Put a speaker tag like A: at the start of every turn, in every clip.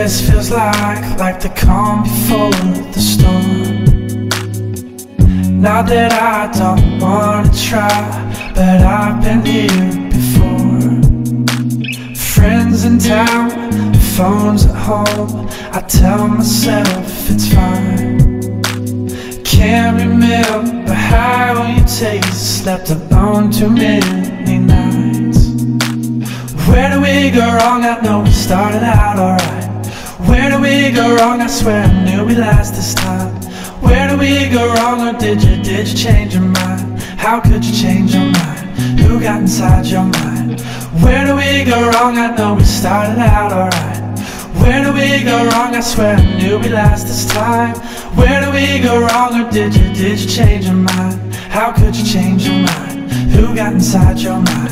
A: This feels like the calm before the storm. Not that I don't wanna try, but I've been here before. Friends in town, phones at home, I tell myself it's fine. Can't remember how you taste, slept alone too many nights. Where do we go wrong? I know we started out alright. Where do we go wrong? I swear I knew we last this time. Where do we go wrong? Or did you change your mind? How could you change your mind? Who got inside your mind? Where do we go wrong? I know we started out alright. Where do we go wrong? I swear I knew we last this time. Where do we go wrong? Or did you change your mind? How could you change your mind? Who got inside your mind?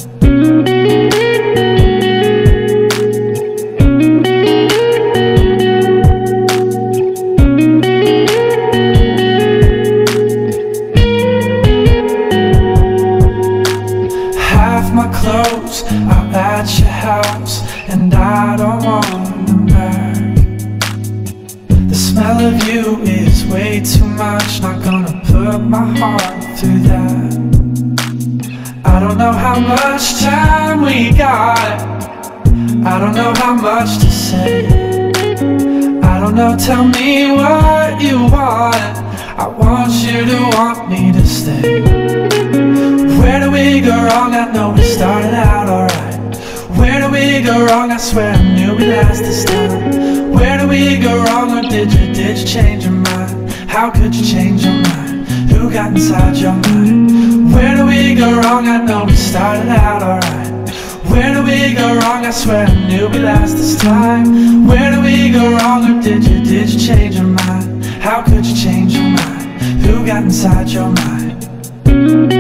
A: My clothes are at your house, and I don't want them back. The smell of you is way too much, not gonna put my heart through that. I don't know how much time we got, I don't know how much to say. I don't know, tell me what you want, I want you to want me to stay. Where do we go wrong? I know we started out alright. Where do we go wrong? I swear I knew we last this time. Where do we go wrong? Or did you change your mind? How could you change your mind? Who got inside your mind? Where do we go wrong? I know we started out alright. Where do we go wrong? I swear I knew we last this time. Where do we go wrong? Or did you change your mind? How could you change your mind? Who got inside your mind?